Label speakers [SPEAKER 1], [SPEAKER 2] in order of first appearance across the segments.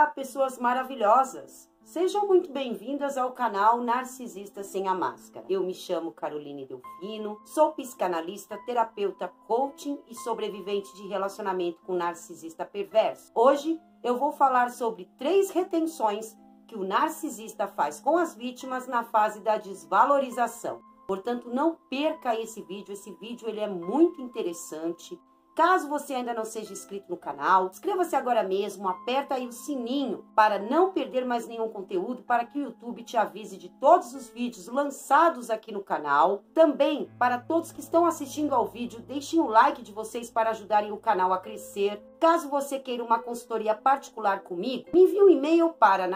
[SPEAKER 1] Olá, pessoas maravilhosas! Sejam muito bem-vindas ao canal Narcisista Sem a Máscara. Eu me chamo Caroline Delfino, sou psicanalista, terapeuta, coaching e sobrevivente de relacionamento com narcisista perverso. Hoje eu vou falar sobre 3 retenções que o narcisista faz com as vítimas na fase da desvalorização. Portanto, não perca esse vídeo ele é muito interessante. Caso você ainda não seja inscrito no canal, inscreva-se agora mesmo, aperta aí o sininho para não perder mais nenhum conteúdo, para que o YouTube te avise de todos os vídeos lançados aqui no canal. Também, para todos que estão assistindo ao vídeo, deixem o like de vocês para ajudarem o canal a crescer. Caso você queira uma consultoria particular comigo, me envie um e-mail para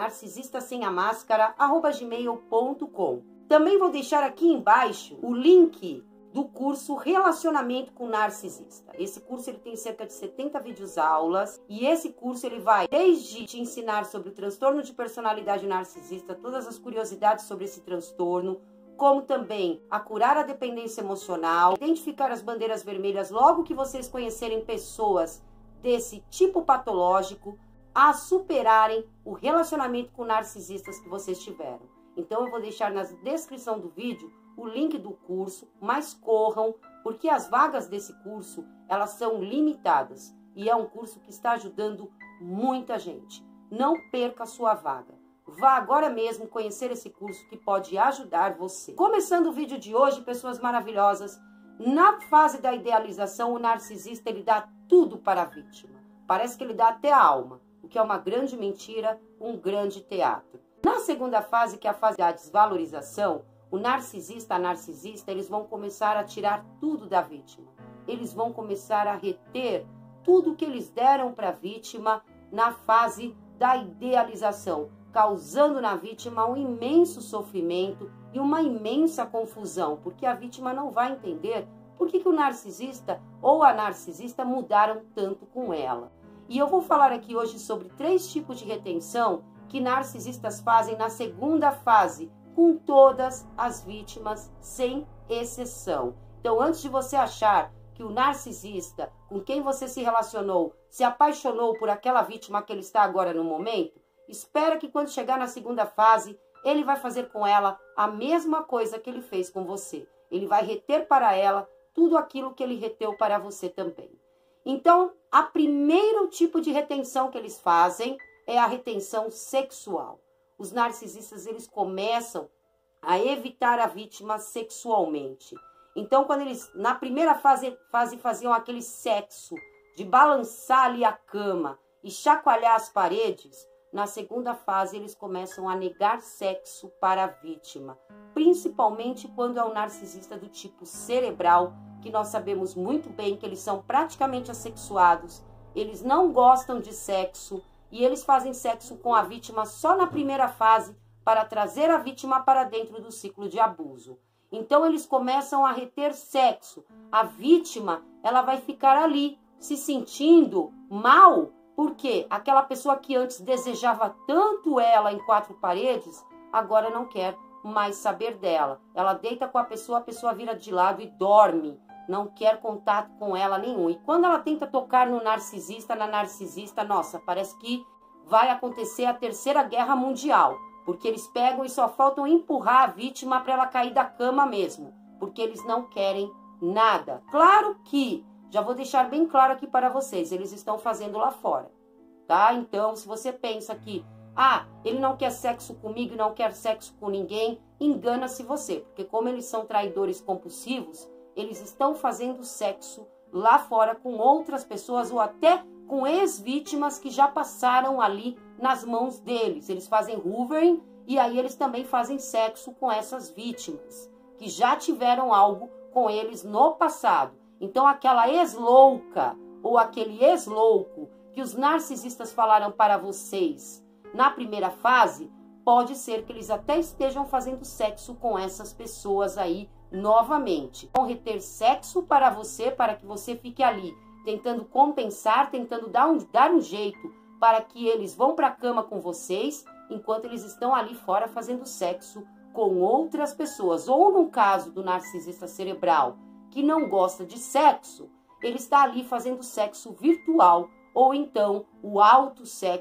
[SPEAKER 1] narcisistasemamascara@gmail.com. Também vou deixar aqui embaixo o link do curso Relacionamento com Narcisista. Esse curso ele tem cerca de 70 videoaulas e esse curso ele vai desde te ensinar sobre o transtorno de personalidade narcisista, todas as curiosidades sobre esse transtorno, como também a curar a dependência emocional, identificar as bandeiras vermelhas logo que vocês conhecerem pessoas desse tipo patológico, a superarem o relacionamento com narcisistas que vocês tiveram. Então eu vou deixar na descrição do vídeo o link do curso, mas corram, porque as vagas desse curso, elas são limitadas. E é um curso que está ajudando muita gente. Não perca a sua vaga. Vá agora mesmo conhecer esse curso que pode ajudar você. Começando o vídeo de hoje, pessoas maravilhosas, na fase da idealização, o narcisista ele dá tudo para a vítima. Parece que ele dá até a alma, o que é uma grande mentira, um grande teatro. Na segunda fase, que é a fase da desvalorização, o narcisista, a narcisista, eles vão começar a tirar tudo da vítima. Eles vão começar a reter tudo que eles deram para a vítima na fase da idealização, causando na vítima um imenso sofrimento e uma imensa confusão, porque a vítima não vai entender por que o narcisista ou a narcisista mudaram tanto com ela. E eu vou falar aqui hoje sobre 3 tipos de retenção que narcisistas fazem na segunda fase, com todas as vítimas, sem exceção. Então, antes de você achar que o narcisista com quem você se relacionou, se apaixonou por aquela vítima que ele está agora no momento, espera que quando chegar na segunda fase, ele vai fazer com ela a mesma coisa que ele fez com você. Ele vai reter para ela tudo aquilo que ele reteu para você também. Então, a primeiro tipo de retenção que eles fazem é a retenção sexual. Os narcisistas, eles começam a evitar a vítima sexualmente. Então, quando eles, na primeira fase faziam aquele sexo de balançar ali a cama e chacoalhar as paredes, na segunda fase eles começam a negar sexo para a vítima. Principalmente quando é um narcisista do tipo cerebral, que nós sabemos muito bem que eles são praticamente assexuados, eles não gostam de sexo, e eles fazem sexo com a vítima só na primeira fase para trazer a vítima para dentro do ciclo de abuso. Então eles começam a reter sexo. A vítima, ela vai ficar ali se sentindo mal, porque aquela pessoa que antes desejava tanto ela em 4 paredes, agora não quer mais saber dela. Ela deita com a pessoa vira de lado e dorme. Não quer contato com ela nenhum. E quando ela tenta tocar no narcisista, na narcisista, nossa, parece que vai acontecer a Terceira Guerra Mundial. Porque eles pegam e só faltam empurrar a vítima para ela cair da cama mesmo. Porque eles não querem nada. Claro que, já vou deixar bem claro aqui para vocês, eles estão fazendo lá fora. Tá? Então, se você pensa que, ele não quer sexo comigo, não quer sexo com ninguém, engana-se você. Porque como eles são traidores compulsivos, eles estão fazendo sexo lá fora com outras pessoas ou até com ex-vítimas que já passaram ali nas mãos deles. Eles fazem hoovering e aí eles também fazem sexo com essas vítimas que já tiveram algo com eles no passado. Então aquela ex-louca ou aquele ex-louco que os narcisistas falaram para vocês na primeira fase, pode ser que eles até estejam fazendo sexo com essas pessoas aí novamente. Vão reter sexo para você, para que você fique ali, tentando compensar, tentando dar um jeito para que eles vão para a cama com vocês, enquanto eles estão ali fora fazendo sexo com outras pessoas. Ou no caso do narcisista cerebral, que não gosta de sexo, ele está ali fazendo sexo virtual, ou então o autossexo,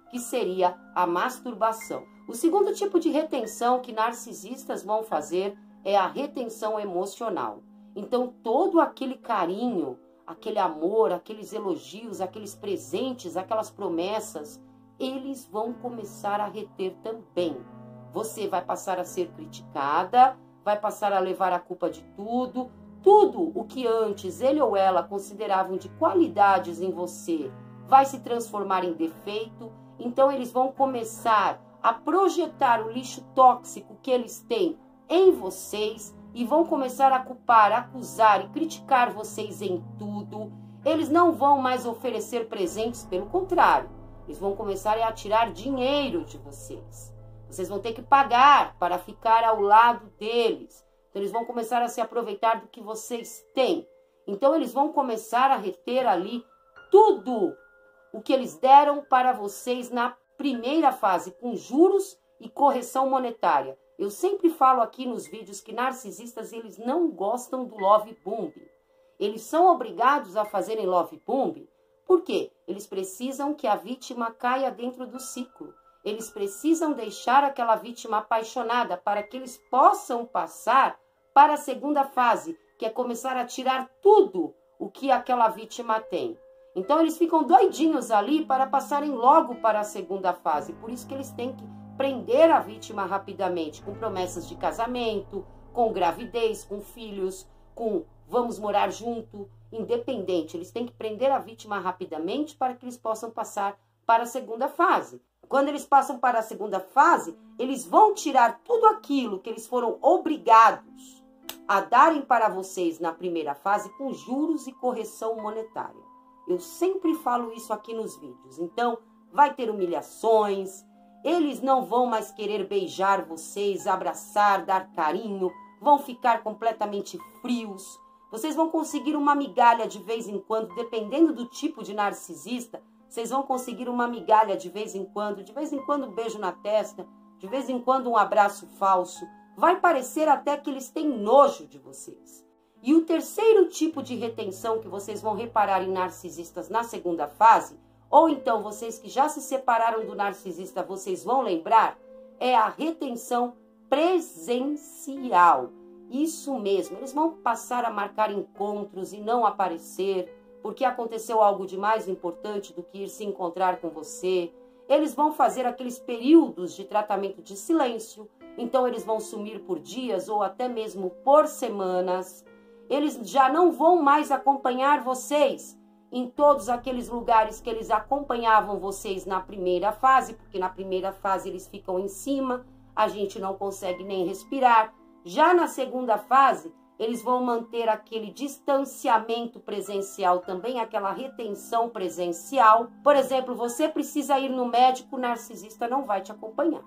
[SPEAKER 1] que seria a masturbação. O segundo tipo de retenção que narcisistas vão fazer é a retenção emocional. Então, todo aquele carinho, aquele amor, aqueles elogios, aqueles presentes, aquelas promessas, eles vão começar a reter também. Você vai passar a ser criticada, vai passar a levar a culpa de tudo. Tudo o que antes ele ou ela consideravam de qualidades em você vai se transformar em defeito. Então eles vão começar a projetar o lixo tóxico que eles têm em vocês e vão começar a culpar, acusar e criticar vocês em tudo. Eles não vão mais oferecer presentes, pelo contrário, eles vão começar a tirar dinheiro de vocês. Vocês vão ter que pagar para ficar ao lado deles. Então, eles vão começar a se aproveitar do que vocês têm. Então, eles vão começar a reter ali tudo o que eles deram para vocês na primeira fase, com juros e correção monetária. Eu sempre falo aqui nos vídeos que narcisistas, eles não gostam do love bombing. Eles são obrigados a fazerem love bombing. Por quê? Eles precisam que a vítima caia dentro do ciclo. Eles precisam deixar aquela vítima apaixonada para que eles possam passar para a segunda fase, que é começar a tirar tudo o que aquela vítima tem. Então, eles ficam doidinhos ali para passarem logo para a segunda fase. Por isso que eles têm que prender a vítima rapidamente, com promessas de casamento, com gravidez, com filhos, com vamos morar junto, independente. Eles têm que prender a vítima rapidamente para que eles possam passar para a segunda fase. Quando eles passam para a segunda fase, eles vão tirar tudo aquilo que eles foram obrigados a darem para vocês na primeira fase com juros e correção monetária. Eu sempre falo isso aqui nos vídeos. Então, vai ter humilhações, eles não vão mais querer beijar vocês, abraçar, dar carinho, vão ficar completamente frios. Vocês vão conseguir uma migalha de vez em quando, dependendo do tipo de narcisista. Vocês vão conseguir uma migalha de vez em quando um beijo na testa, de vez em quando um abraço falso. Vai parecer até que eles têm nojo de vocês. E o terceiro tipo de retenção que vocês vão reparar em narcisistas na segunda fase, ou então vocês que já se separaram do narcisista, vocês vão lembrar, é a retenção presencial. Isso mesmo, eles vão passar a marcar encontros e não aparecer, porque aconteceu algo de mais importante do que ir se encontrar com você. Eles vão fazer aqueles períodos de tratamento de silêncio, então eles vão sumir por dias ou até mesmo por semanas. Eles já não vão mais acompanhar vocês em todos aqueles lugares que eles acompanhavam vocês na primeira fase, porque na primeira fase eles ficam em cima, a gente não consegue nem respirar. Já na segunda fase, eles vão manter aquele distanciamento presencial também, aquela retenção presencial. Por exemplo, você precisa ir no médico, o narcisista não vai te acompanhar.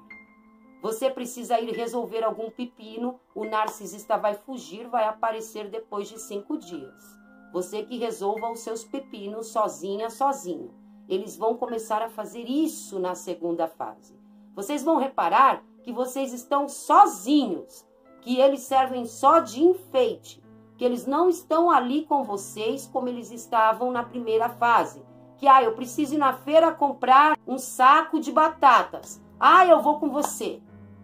[SPEAKER 1] Você precisa ir resolver algum pepino, o narcisista vai fugir, vai aparecer depois de 5 dias. Você que resolva os seus pepinos sozinha, sozinho. Eles vão começar a fazer isso na segunda fase. Vocês vão reparar que vocês estão sozinhos, que eles servem só de enfeite, que eles não estão ali com vocês como eles estavam na primeira fase. Que, eu preciso ir na feira comprar um saco de batatas. Eu vou com você.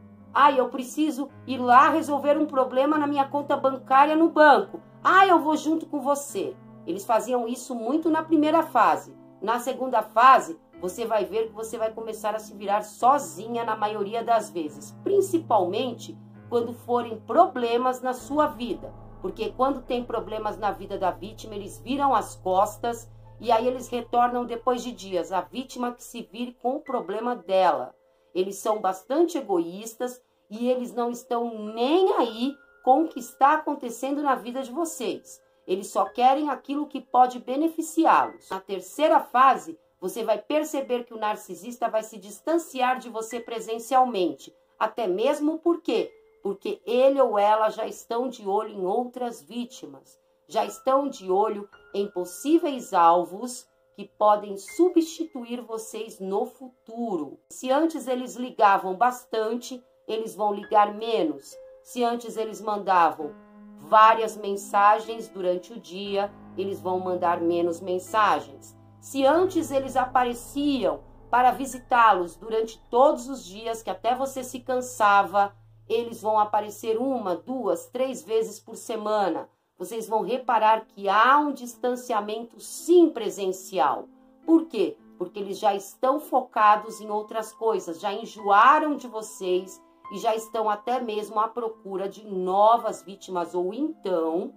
[SPEAKER 1] Eu preciso ir lá resolver um problema na minha conta bancária no banco. Eu vou junto com você. Eles faziam isso muito na primeira fase. Na segunda fase, você vai ver que você vai começar a se virar sozinha na maioria das vezes. Principalmente quando forem problemas na sua vida. Porque quando tem problemas na vida da vítima, eles viram as costas e aí eles retornam depois de dias. A vítima que se vire com o problema dela. Eles são bastante egoístas e eles não estão nem aí com o que está acontecendo na vida de vocês. Eles só querem aquilo que pode beneficiá-los. Na terceira fase, você vai perceber que o narcisista vai se distanciar de você presencialmente. Até mesmo porque ele ou ela já estão de olho em outras vítimas. Já estão de olho em possíveis alvos que podem substituir vocês no futuro. Se antes eles ligavam bastante, eles vão ligar menos. Se antes eles mandavam várias mensagens durante o dia, eles vão mandar menos mensagens. Se antes eles apareciam para visitá-los durante todos os dias, que até você se cansava, eles vão aparecer 1, 2, 3 vezes por semana. Vocês vão reparar que há um distanciamento sim presencial. Por quê? Porque eles já estão focados em outras coisas, já enjoaram de vocês e já estão até mesmo à procura de novas vítimas, ou então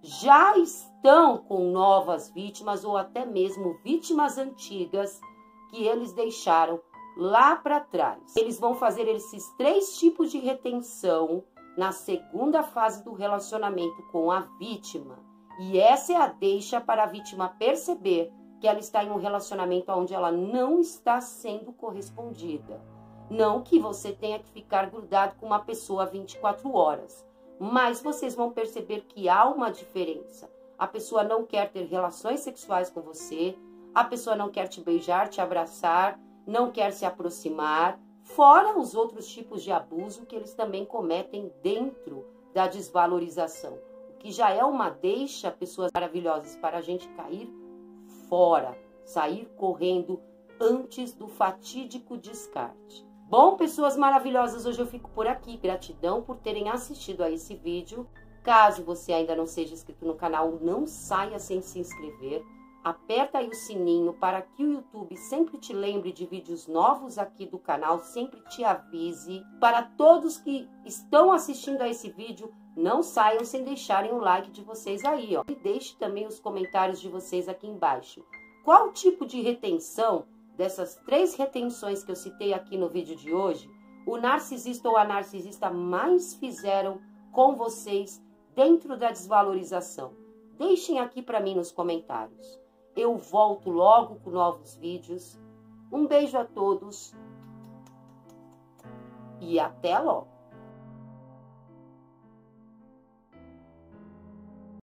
[SPEAKER 1] já estão com novas vítimas ou até mesmo vítimas antigas que eles deixaram lá para trás. Eles vão fazer esses 3 tipos de retenção na segunda fase do relacionamento com a vítima. E essa é a deixa para a vítima perceber que ela está em um relacionamento onde ela não está sendo correspondida. Não que você tenha que ficar grudado com uma pessoa 24 horas, mas vocês vão perceber que há uma diferença. A pessoa não quer ter relações sexuais com você, a pessoa não quer te beijar, te abraçar, não quer se aproximar, fora os outros tipos de abuso que eles também cometem dentro da desvalorização. O que já é uma deixa, pessoas maravilhosas, para a gente cair fora, sair correndo antes do fatídico descarte. Bom, pessoas maravilhosas, hoje eu fico por aqui. Gratidão por terem assistido a esse vídeo. Caso você ainda não seja inscrito no canal, não saia sem se inscrever. Aperta aí o sininho para que o YouTube sempre te lembre de vídeos novos aqui do canal, sempre te avise. Para todos que estão assistindo a esse vídeo, não saiam sem deixarem o like de vocês aí, ó. E deixe também os comentários de vocês aqui embaixo. Qual tipo de retenção dessas 3 retenções que eu citei aqui no vídeo de hoje, o narcisista ou a narcisista mais fizeram com vocês dentro da desvalorização? Deixem aqui para mim nos comentários. Eu volto logo com novos vídeos. Um beijo a todos e até logo!